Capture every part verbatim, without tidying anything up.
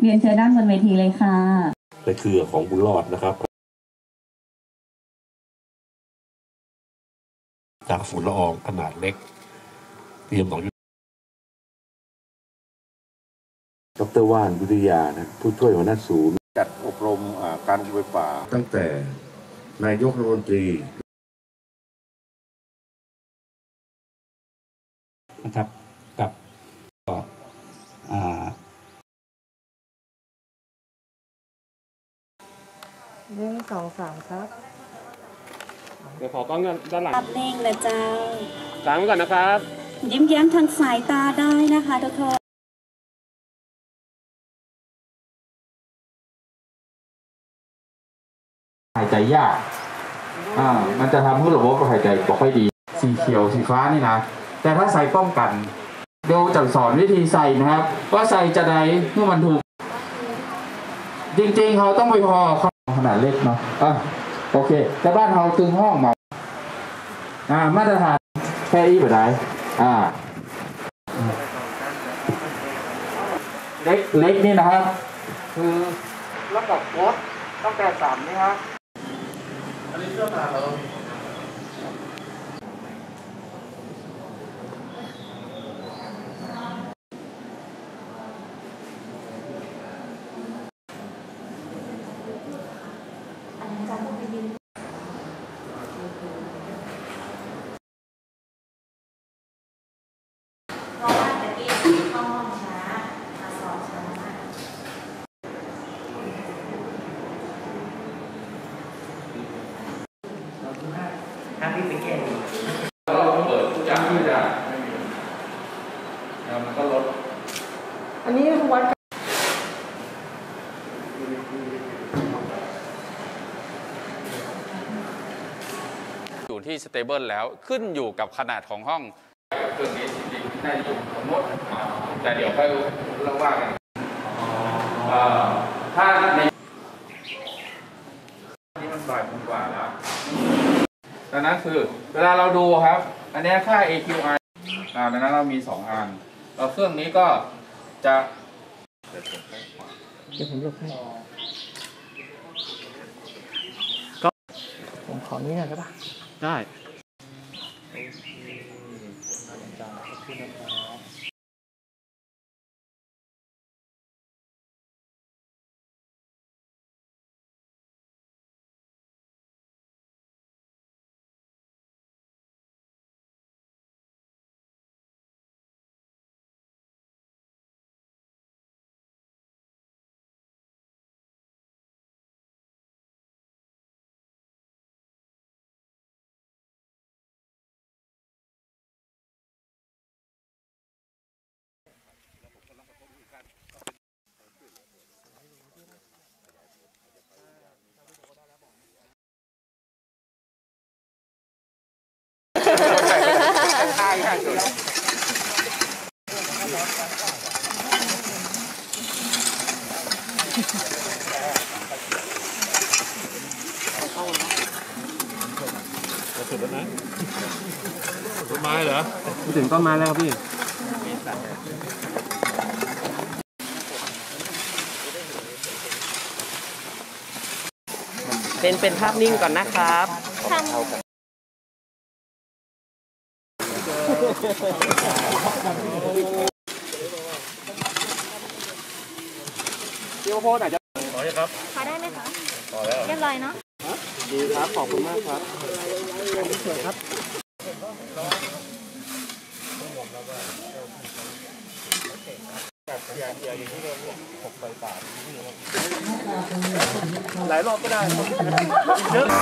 รียนเชิญด้านบนเวทีเลยค่ะในเครือของบุญรอดนะครับจากฝุ่นละอองขนาดเล็กเตรียมของดร.ว่านวิทยานะผู้ช่วยหัวหน้าศูนย์จัดอบรมการไฟป่าตั้งแต่นายกรัฐมนตรีนะครับกับอ่าหนึ่งสองสามครับเดี๋ยวขอกล้องด้านหลังภาพนิ่งนะเจ้าล้างไว้ก่อนนะครับยิ้มแย้มทางสายตาได้นะคะทุกคนหายใจยากอ่ามันจะทำให้ระบบหายใจไม่ค่อยดีสีเขียวสีฟ้านี่นะแต่ถ้าใส่ป้องกันเดี๋ยวจะสอนวิธีใส่นะครับว่าใส่จะได้เมื่อมันถูกจริงๆเขาต้องไปพอเขาขนาดเล็กเนาะอ่ะโอเคแต่บ้านเราตึงห้องมาอ่ามาตรฐานแค่อีแบบไหนอ่าเล็กเล็กนี่นะครับคือลำดับโค้ดตั้งแต่สามนี่ครับอันนี้เสื้อผ้าเราถ้าพี่ไปแก้เราเปิดทุกอย่างไม่ได้ไม่มีแล้วมันก็ลดอันนี้วัดอยู่ที่สเตเบิลแล้วขึ้นอยู่กับขนาดของห้องเครื่องนี้จริงๆได้อยู่สมมติแต่เดี๋ยวค่อยเล่าว่ากันถ้าในนี่มันบ่ายกว่าแล้วดังนั้นคือเวลาเราดูครับอันนี้ค่า เอ คิว ไอ อ่าดังนั้นเรามีสองอันแล้วเครื่องนี้ก็จะเดี๋ยวผมลบให้ก็ผมขอนี้หน่อยได้ปะได้สุดแล้วนะต้นไม้เหรอถึงต้นไม้แล้วครับพี่เป็นเป็นภาพนิ่งก่อนนะครับพี่โพสไหนจะขอเลยครับขอได้ไหมคะขอแล้วเรียบร้อยเนาะดีครับขอบคุณมากครับหลายรอบก็ได้เยอะ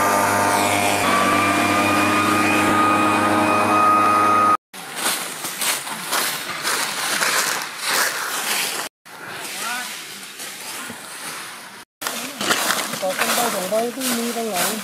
ต่อกันได้สองใบที่มีตั้งหลัง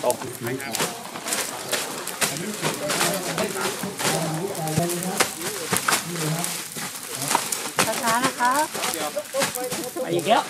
ช้าๆนะคะไปอีกแล้ว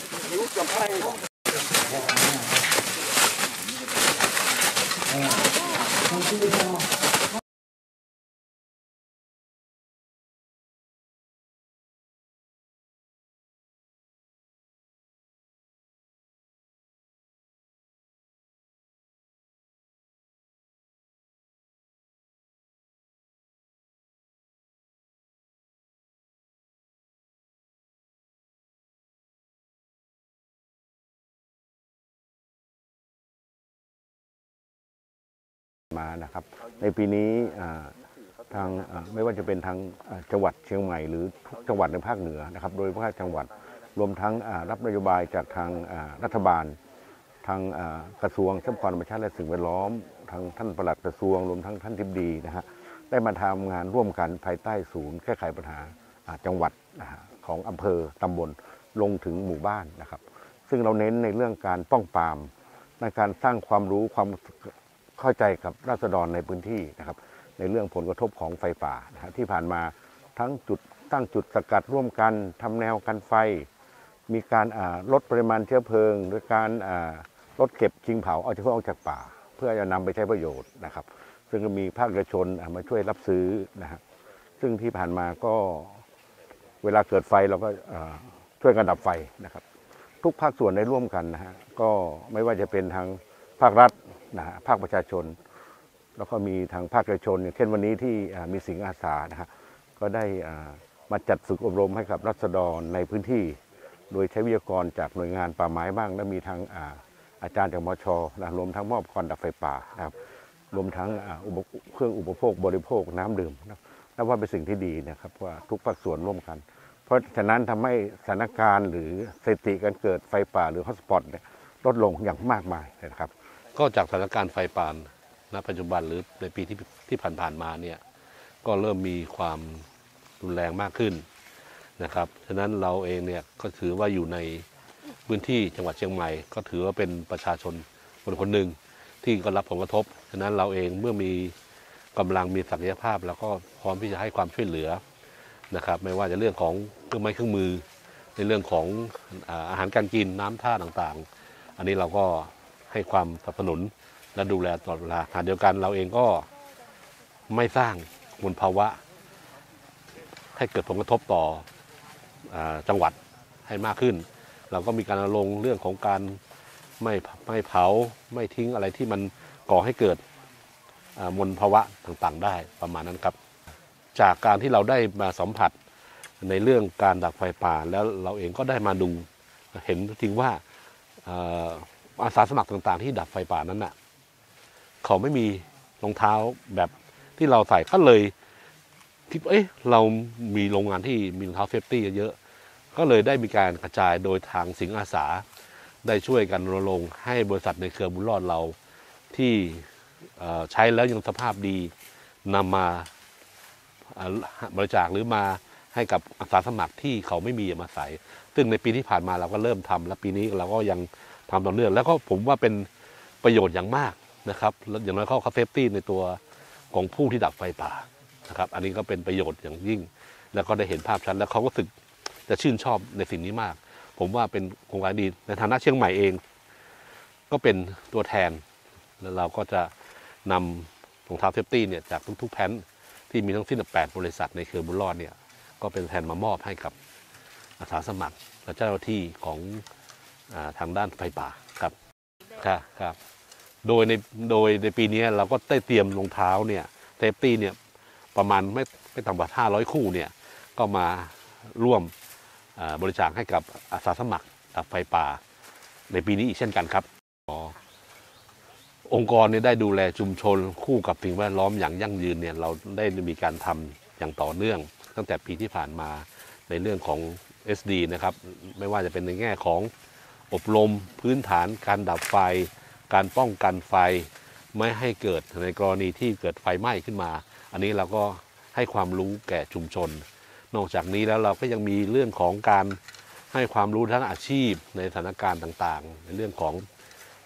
มานะครับในปีนี้ทางไม่ว่าจะเป็นทางจังหวัดเชียงใหม่หรือทุกจังหวัดในภาคเหนือนะครับโดยเฉพาะจังหวัดรวมทั้งรับนโยบายจากทางรัฐบาลทางกระทรวงทรัพยากรธรรมชาติและสิ่งแวดล้อมทางท่านปลัดกระทรวงรวมทั้งท่านทิบดีนะฮะได้มาทำงานร่วมกันภายใต้ศูนย์แก้ไขปัญหาจังหวัดของอำเภอตำบลลงถึงหมู่บ้านนะครับซึ่งเราเน้นในเรื่องการป้องปรามในการสร้างความรู้ความเข้าใจกับราษฎรในพื้นที่นะครับในเรื่องผลกระทบของไฟป่านะที่ผ่านมาทั้งจุดตั้งจุดสกัดร่วมกันทำแนวกันไฟมีการลดปริมาณเชื้อเพลิงโดยการลดเก็บทิ้งเผาเอาเฉพาะออกจากป่าเพื่อจะนำไปใช้ประโยชน์นะครับซึ่งก็มีภาคเอกชนมาช่วยรับซื้อนะฮะซึ่งที่ผ่านมาก็เวลาเกิดไฟเราก็ช่วยกันดับไฟนะครับทุกภาคส่วนได้ร่วมกันนะฮะก็ไม่ว่าจะเป็นทางภาครัฐนะฮะภาคประชาชนแล้วก็มีทางภาคเอกชนอย่างเช่นวันนี้ที่มีสิงห์อาสานะฮะก็ได้มาจัดฝึกอบรมให้กับรัษฎรในพื้นที่โดยใช้วิทยากรจากหน่วยงานป่าไม้บ้างและมีทางอาจารย์จากมชนะรวมทั้งมอบคอนดับไฟป่านะครับรวมทั้งเครื่องอุปโภคบริโภคน้ำดื่มนะนับว่าเป็นสิ่งที่ดีนะครับว่าทุกภาคส่วนร่วมกันเพราะฉะนั้นทำให้สถานการณ์หรือสถิติการเกิดไฟป่าหรือฮอตสปอตเนี่ยลดลงอย่างมากมายนะครับก็จากสถานการณ์ไฟป่าณปัจจุบันหรือในปีที่ที่ผ่านๆมาเนี่ยก็เริ่มมีความรุนแรงมากขึ้นนะครับฉะนั้นเราเองเนี่ยก็ถือว่าอยู่ในพื้นที่จังหวัดเชียงใหม่ก็ถือว่าเป็นประชาชนคนคนหนึ่งที่ก็รับผลกระทบฉะนั้นเราเองเมื่อมีกำลังมีศักยภาพแล้วก็พร้อมที่จะให้ความช่วยเหลือนะครับไม่ว่าจะเรื่องของเครื่องไม้เครื่องมือในเรื่องของอาหารการกินน้ำท่าต่างๆอันนี้เราก็ให้ความสนับสนุนและดูแลตลอดเวลาขณะเดียวกันเราเองก็ไม่สร้างมลภาวะให้เกิดผลกระทบต่อจังหวัดให้มากขึ้นเราก็มีการรณรงค์เรื่องของการไม่ไม่เผาไม่ทิ้งอะไรที่มันก่อให้เกิดมลภาวะต่างๆได้ประมาณนั้นครับจากการที่เราได้มาสัมผัสในเรื่องการดับไฟป่าแล้วเราเองก็ได้มาดูเห็นจริงว่าอาสาสมัครต่างๆที่ดับไฟป่านั้นน่ะเขาไม่มีรองเท้าแบบที่เราใส่ก็เลยคิดว่าเอ๊ะเรามีโรงงานที่มีรองเท้าเซฟตี้เยอะก็เลยได้มีการกระจายโดยทางสิงห์อาสาได้ช่วยกันรณรงค์ให้บริษัทในเครือบุญรอดเราที่ใช้แล้วยังสภาพดีนำมาบริจาคหรือมาให้กับอาสาสมัครที่เขาไม่มีมาใส่ซึ่งในปีที่ผ่านมาเราก็เริ่มทำและปีนี้เราก็ยังทำต่อเนื่องแล้วก็ผมว่าเป็นประโยชน์อย่างมากนะครับอย่างน้อยเขาเซฟตี้ในตัวของผู้ที่ดับไฟป่านะครับอันนี้ก็เป็นประโยชน์อย่างยิ่งแล้วก็ได้เห็นภาพชัดแล้วเขาก็รู้สึกจะชื่นชอบในสิ่งนี้มากผมว่าเป็นโครงการดีในฐานะเชียงใหม่เองก็เป็นตัวแทนแล้วเราก็จะนำรองเท้าเซฟตี้เนี่ยจากทุกๆแผ่นที่มีทั้งสิ้นแปดบริษัทในเครือบุญรอดเนี่ยก็เป็นแทนมามอบให้กับอาสาสมัครและเจ้าหน้าที่ของทางด้านไฟป่าครับครับครับโดยในโดยในปีนี้เราก็ได้เตรียมรองเท้าเนี่ยเซฟตี้เนี่ยประมาณไม่ไม่ต่ำกว่าห้าร้อยคู่เนี่ยก็มาร่วมบริจาคให้กับอาสาสมัครดับไฟป่าในปีนี้อีกเช่นกันครับองค์กรเนี่ยได้ดูแลชุมชนคู่กับสิ่งแวดล้อมอย่างยั่งยืนเนี่ยเราได้มีการทำอย่างต่อเนื่องตั้งแต่ปีที่ผ่านมาในเรื่องของ เอส ดี นะครับไม่ว่าจะเป็นในแง่ของอบรมพื้นฐานการดับไฟการป้องกันไฟไม่ให้เกิดในกรณีที่เกิดไฟไหม้ขึ้นมาอันนี้เราก็ให้ความรู้แก่ชุมชนนอกจากนี้แล้วเราก็ยังมีเรื่องของการให้ความรู้ทั้งอาชีพในสถานการณ์ต่างๆในเรื่องของ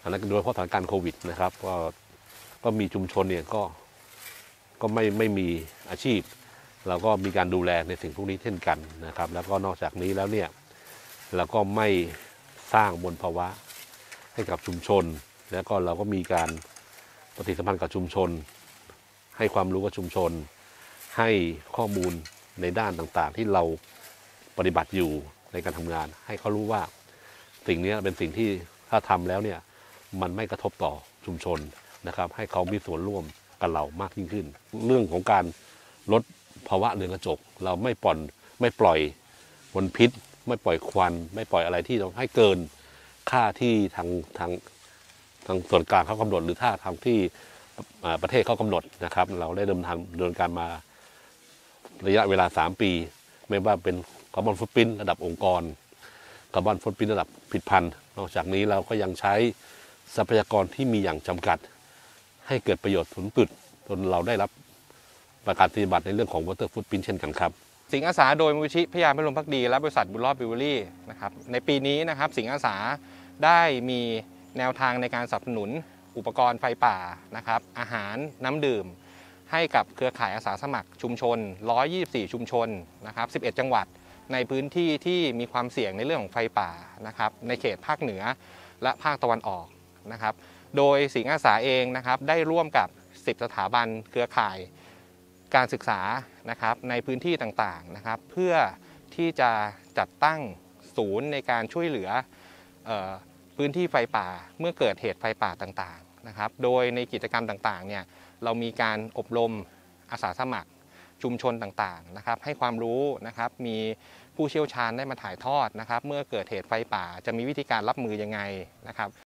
านโดยเฉพาะสถานการณ์โควิดนะครับก็ก็มีชุมชนเนี่ยก็ก็ไม่ไม่มีอาชีพเราก็มีการดูแลในสิ่งพวกนี้เช่นกันนะครับแล้วก็นอกจากนี้แล้วเนี่ยเราก็ไม่สร้างมลภาวะให้กับชุมชนแล้วก็เราก็มีการปฏิสัมพันธ์กับชุมชนให้ความรู้กับชุมชนให้ข้อมูลในด้านต่างๆที่เราปฏิบัติอยู่ในการทำงานให้เขารู้ว่าสิ่งนี้เป็นสิ่งที่ถ้าทำแล้วเนี่ยมันไม่กระทบต่อชุมชนนะครับให้เขามีส่วนร่วมกับเรามากยิ่งขึ้นเรื่องของการลดภาวะเรือนกระจกเราไม่ปล่อยไม่ปล่อยมลพิษไม่ปล่อยควันไม่ปล่อยอะไรที่ทำให้เกินค่าที่ทางทางทางส่วนกลางเขากำหนดหรือถ้าทางที่ประเทศเขากำหนดนะครับเราได้เดินทางเดินการมาระยะเวลาสามปีไม่ว่าเป็นคาร์บอนฟุตพริ้นท์ระดับองค์กรคาร์บอนฟุตพริ้นท์ระดับผลิตภัณฑ์นอกจากนี้เราก็ยังใช้ทรัพยากรที่มีอย่างจำกัดให้เกิดประโยชน์สูงสุดจนเราได้รับประกาศนียบัตรในเรื่องของ Water Footprint เช่นกันครับสิงห์อาสาโดยมูลนิธิพระยาพิรมภักดีและบริษัทบุญรอดบิวเวอรี่นะครับในปีนี้นะครับสิงห์อาสาได้มีแนวทางในการสนับสนุนอุปกรณ์ไฟป่านะครับอาหารน้ำดื่มให้กับเครือข่ายอาสาสมัครชุมชนหนึ่งร้อยยี่สิบสี่ชุมชนนะครับสิบเอ็ดจังหวัดในพื้นที่ที่มีความเสี่ยงในเรื่องของไฟป่านะครับในเขตภาคเหนือและภาคตะวันออกนะครับโดยสิงห์อาสาเองนะครับได้ร่วมกับสิบสถาบันเครือข่ายการศึกษานะครับในพื้นที่ต่างๆนะครับเพื่อที่จะจัดตั้งศูนย์ในการช่วยเหลือเอ่อพื้นที่ไฟป่าเมื่อเกิดเหตุไฟป่าต่างๆนะครับโดยในกิจกรรมต่างๆเนี่ยเรามีการอบรมอาสาสมัครชุมชนต่างๆนะครับให้ความรู้นะครับมีผู้เชี่ยวชาญได้มาถ่ายทอดนะครับเมื่อเกิดเหตุไฟป่าจะมีวิธีการรับมือยังไงนะครับ